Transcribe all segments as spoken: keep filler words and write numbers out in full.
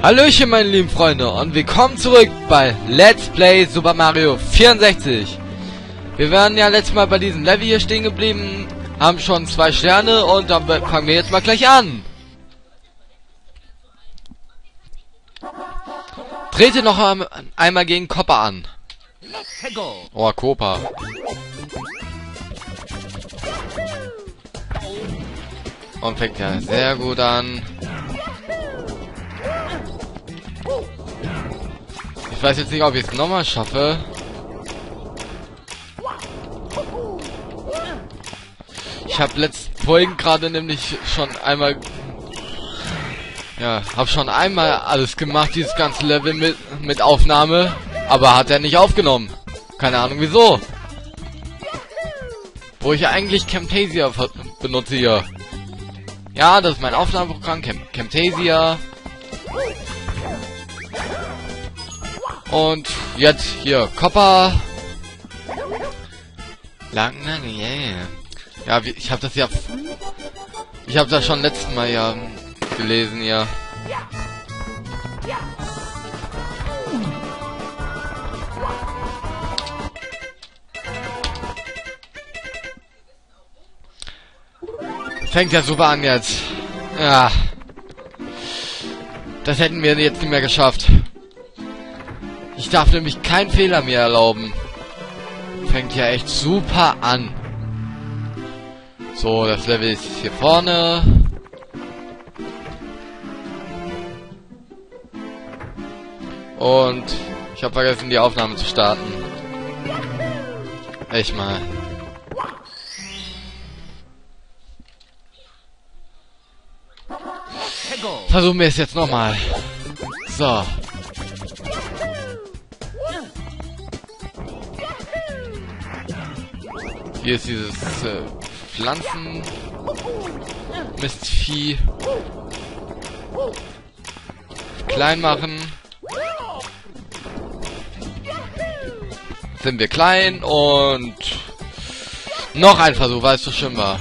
Hallöchen meine lieben Freunde und willkommen zurück bei Let's Play Super Mario vierundsechzig. Wir waren ja letztes Mal bei diesem Level hier stehen geblieben, haben schon zwei Sterne und dann fangen wir jetzt mal gleich an. Trete noch einmal gegen Copper an. Oh, Copa. Und fängt ja sehr gut an. Ich weiß jetzt nicht, ob ich es nochmal schaffe. Ich habe letzt vorhin gerade nämlich schon einmal... Ja, habe schon einmal alles gemacht, dieses ganze Level mit, mit Aufnahme. Aber hat er nicht aufgenommen. Keine Ahnung wieso. Wo ich eigentlich Camtasia benutze hier. Ja, das ist mein Aufnahmeprogramm, Cam Camtasia. Und jetzt hier Copper. Lang, lang, yeah. Ja, wie, ich habe das ja... Ich habe das schon letztes Mal ja gelesen, ja. Fängt ja super an jetzt. Ja. Das hätten wir jetzt nicht mehr geschafft. Ich darf nämlich keinen Fehler mehr erlauben. Fängt ja echt super an. So, das Level ist hier vorne. Und ich habe vergessen, die Aufnahme zu starten. Echt mal. Versuchen wir es jetzt nochmal. So. Hier ist dieses äh, Pflanzen Mistvieh. Klein machen. Sind wir klein und noch ein Versuch, weil es so schön war.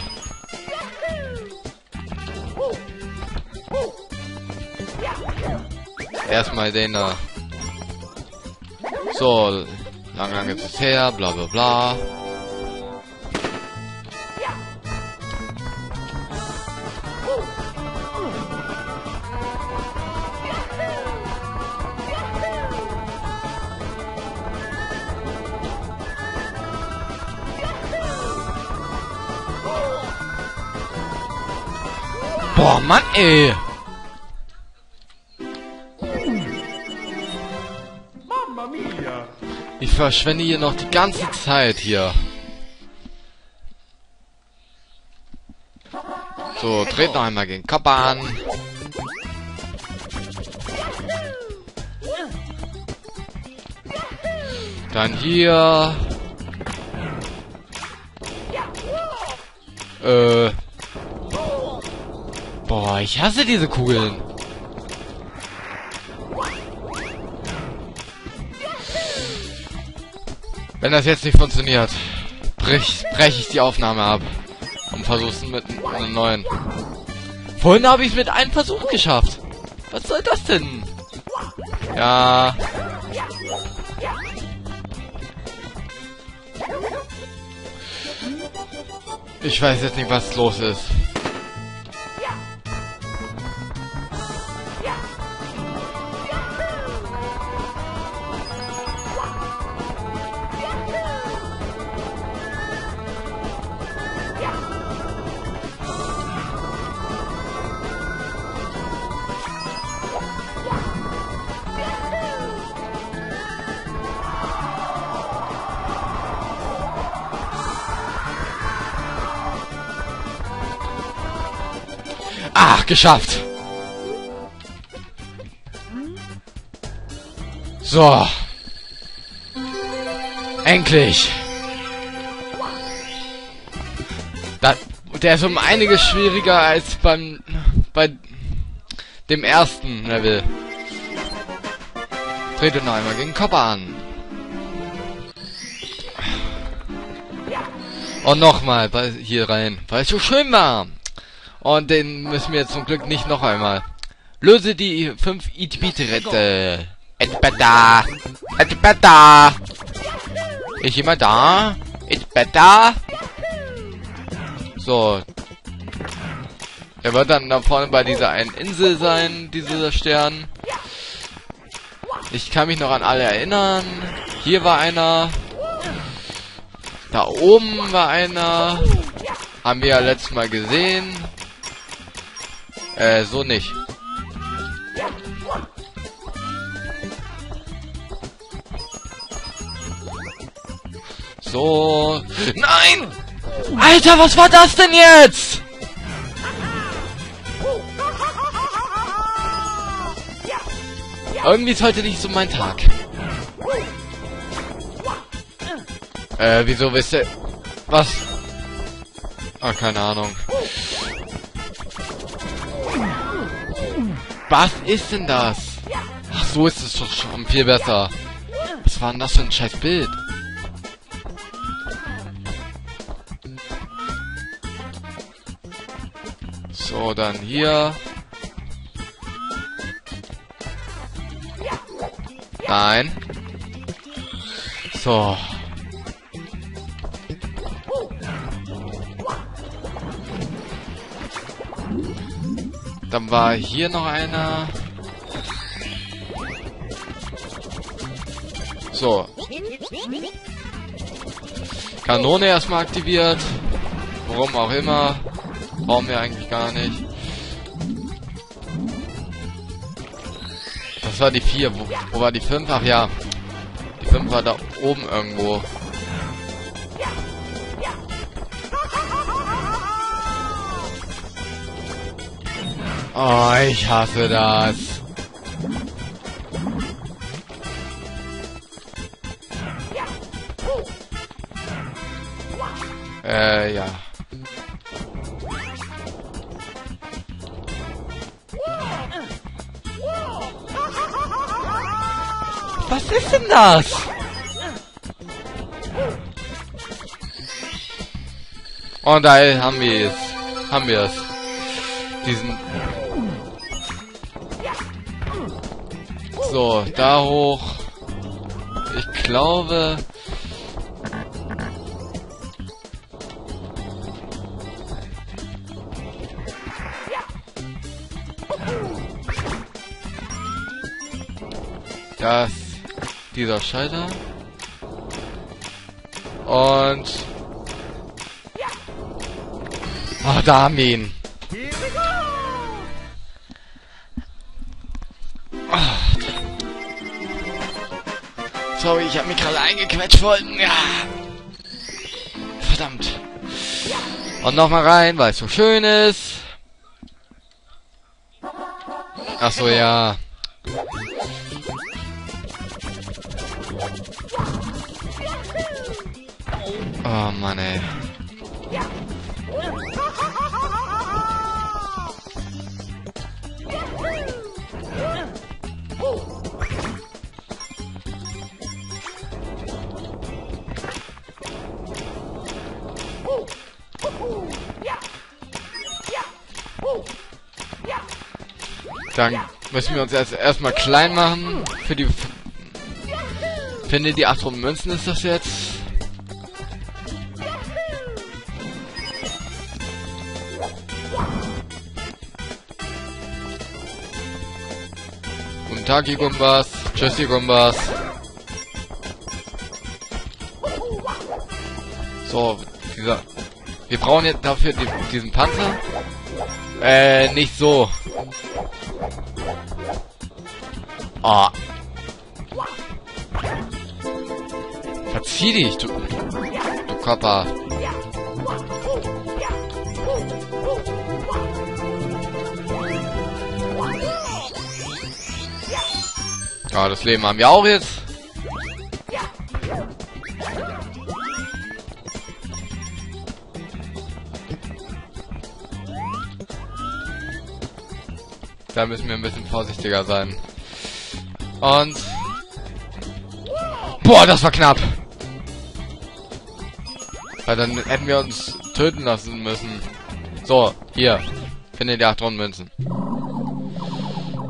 Erstmal den da. So, lang, lang ist es her, bla bla bla. Boah, Mann, ey! Ich verschwende hier noch die ganze Zeit hier. So, dreht noch einmal gegen Copper an. Dann hier. Äh. Boah, ich hasse diese Kugeln. Wenn das jetzt nicht funktioniert, brech, brech ich die Aufnahme ab und versuch's mit einem neuen. Vorhin habe ich es mit einem Versuch geschafft. Was soll das denn? Ja. Ich weiß jetzt nicht, was los ist. Ach, geschafft. So. Endlich. Da, der ist um einiges schwieriger als beim bei dem ersten Level. Trete noch einmal gegen Copper an. Und nochmal hier rein, weil es so schön war. Und den müssen wir jetzt zum Glück nicht noch einmal. Löse die fünf Itbit-Rätsel. Etbeta. Etbeta. Ist jemand da? Etbeta. So. Er wird dann da vorne bei dieser einen Insel sein, dieser Stern. Ich kann mich noch an alle erinnern. Hier war einer. Da oben war einer. Haben wir ja letztes Mal gesehen. Äh, so nicht. So. Nein! Alter, was war das denn jetzt? Irgendwie ist heute nicht so mein Tag. Äh, wieso wisst ihr... Was? Ah, keine Ahnung. Was ist denn das? Ach, so ist es doch schon viel besser. Was war denn das für ein scheiß Bild? So, dann hier. Nein. So. Dann war hier noch einer. So. Kanone erstmal aktiviert. Warum auch immer. Brauchen wir eigentlich gar nicht. Das war die vier. Wo, wo war die fünf? Ach ja. Die fünf war da oben irgendwo. Oh, ich hasse das. Äh, ja. Was ist denn das? Und da haben wir es. Haben wir es. Diesen... So, da hoch. Ich glaube... Das... Dieser Schalter. Und... Ach, da haben wir ihn. Sorry, ich habe mich gerade eingequetscht worden. Ja. Verdammt. Und nochmal rein, weil es so schön ist. Ach so, ja. Oh Mann, ey. Dann müssen wir uns erst erstmal klein machen. Für die... Finde die achthundert Münzen ist das jetzt. Guten Tag, ihr Gumbas. Tschüss, ihr Gumbas. So, dieser... Wir brauchen jetzt dafür die, diesen Panzer. Äh, nicht so. Ah. Verzieh dich, du... Du Körper. Ja, das Leben haben wir auch jetzt. Da müssen wir ein bisschen vorsichtiger sein. Und... Boah, das war knapp! Weil dann hätten wir uns töten lassen müssen. So, hier. Finde die achthundert Münzen.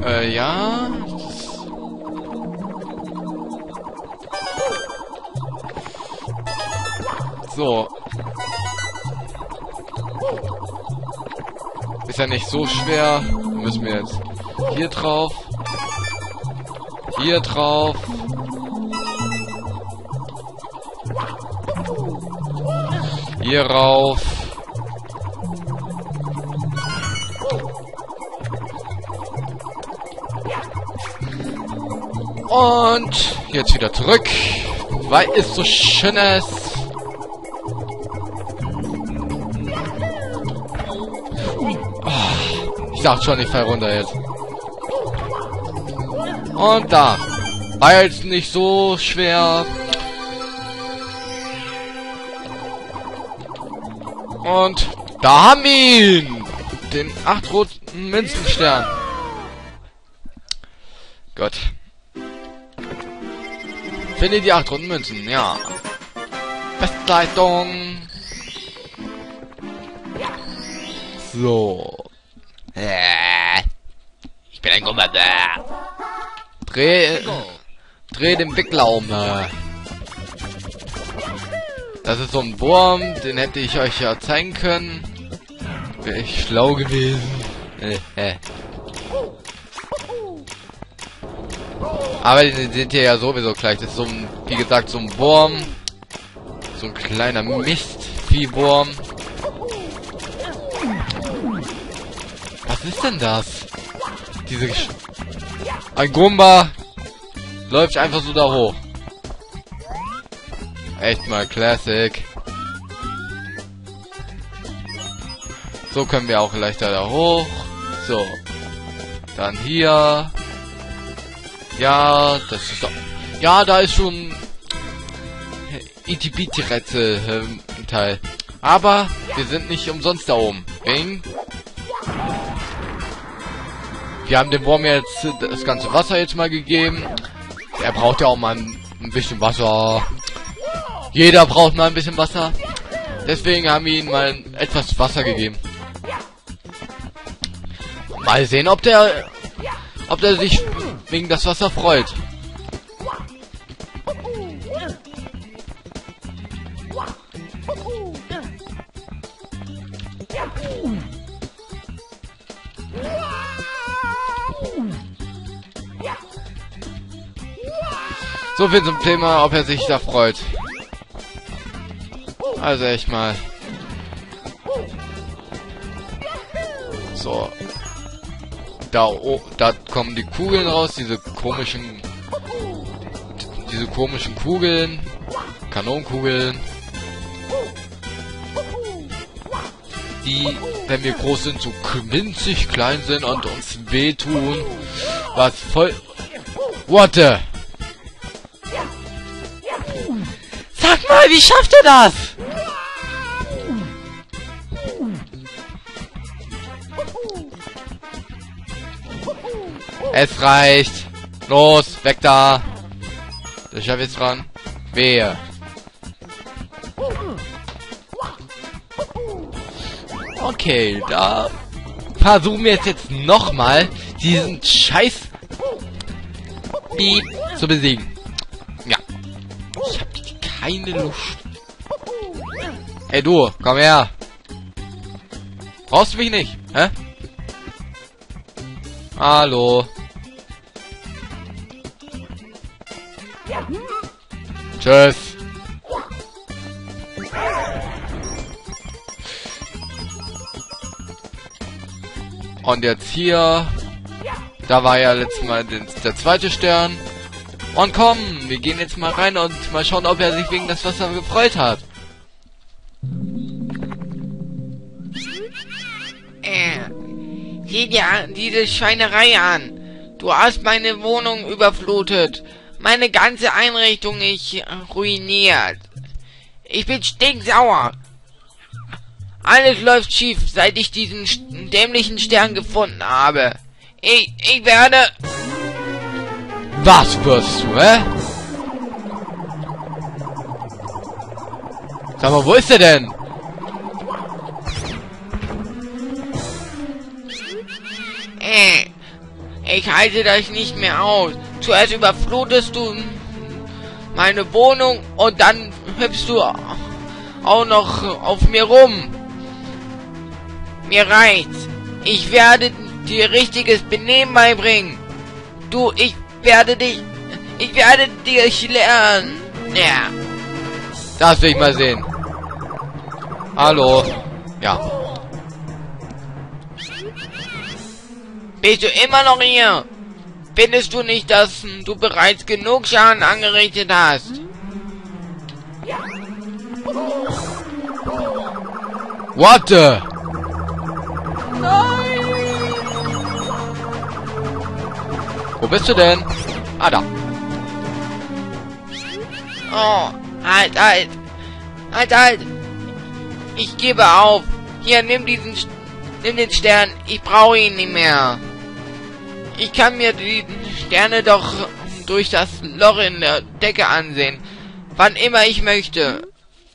Äh, ja. So. Ist ja nicht so schwer. Müssen wir jetzt hier drauf. Hier drauf. Hier rauf. Und jetzt wieder zurück. Weil es so schön ist. Oh, ich dachte schon, ich fall runter jetzt. Und da. War jetzt nicht so schwer. Und da haben wir ihn! Den acht roten Münzenstern. Gott. Finde die acht roten Münzen, ja. Bestleistung. So. Ich bin ein Gummer. Dreh. Dreh den Wicklaum. Das ist so ein Wurm, den hätte ich euch ja zeigen können. Wäre ich schlau gewesen. Äh, äh. Aber die sind hier ja sowieso gleich. Das ist so ein, wie gesagt, so ein Wurm. So ein kleiner Mistviehwurm. Was ist denn das? Diese Gesch Ein Gumba läuft einfach so da hoch. Echt mal Classic. So können wir auch leichter da hoch. So. Dann hier. Ja, das ist doch... Ja, da ist schon... Itibiti-Rätsel äh, Teil. Aber wir sind nicht umsonst da oben. Wegen... Wir haben dem Wurm jetzt das ganze Wasser jetzt mal gegeben. Er braucht ja auch mal ein, ein bisschen Wasser. Jeder braucht mal ein bisschen Wasser. Deswegen haben wir ihm mal etwas Wasser gegeben. Mal sehen, ob der... Ob der sich wegen das Wasser freut. So viel zum Thema, ob er sich da freut. Also echt mal. So. Da, oh, da kommen die Kugeln raus, diese komischen... Diese komischen Kugeln. Kanonenkugeln. Die, wenn wir groß sind, so winzig klein sind und uns wehtun. Was voll... What the... Sag mal, wie schafft er das? Es reicht. Los, weg da. Der Chef ist dran. Wehe. Okay, da versuchen wir jetzt nochmal diesen Scheiß Beep zu besiegen. Ja. Ich hab keine Lust. Hey du, komm her. Brauchst du mich nicht, hä? Hallo. Tschüss. Und jetzt hier. Da war ja letztes Mal den, der zweite Stern. Und komm, wir gehen jetzt mal rein und mal schauen, ob er sich wegen das Wasser gefreut hat. Äh, sieh dir diese Schweinerei an. Du hast meine Wohnung überflutet. Meine ganze Einrichtung ist ruiniert. Ich bin stinksauer. Alles läuft schief, seit ich diesen dämlichen Stern gefunden habe. Ich, ich werde... Was wirst du, hä? Sag mal, wo ist er denn? Äh, Ich halte das nicht mehr aus. Zuerst überflutest du meine Wohnung und dann hüpfst du auch noch auf mir rum. Mir reicht's. Ich werde dir richtiges Benehmen beibringen. Du, ich werde dich... Ich werde dich lernen. Ja. Das will ich mal sehen. Hallo. Ja. Bist du immer noch hier? Findest du nicht, dass du bereits genug Schaden angerichtet hast? What the? Wo bist du denn? Ah, da. Oh, halt, halt. Halt, halt. Ich gebe auf. Hier, nimm diesen... Nimm den Stern. Ich brauche ihn nicht mehr. Ich kann mir die Sterne doch durch das Loch in der Decke ansehen. Wann immer ich möchte.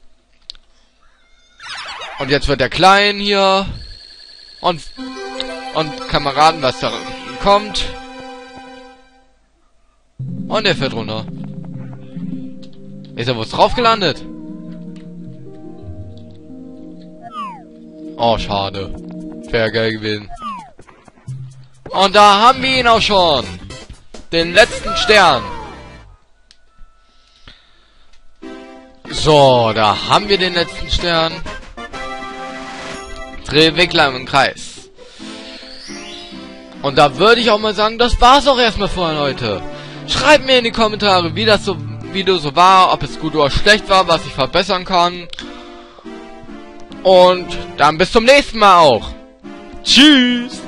Und jetzt wird er klein hier. Und... Und Kameraden, was da kommt. Und er fährt runter. Ist er wohl drauf gelandet? Oh, schade. Wäre geil gewesen. Und da haben wir ihn auch schon. Den letzten Stern. So, da haben wir den letzten Stern. Dreh Wickler im Kreis. Und da würde ich auch mal sagen, das war's auch erstmal für heute. Schreibt mir in die Kommentare, wie das so Video so war, ob es gut oder schlecht war, was ich verbessern kann. Und dann bis zum nächsten Mal auch. Tschüss.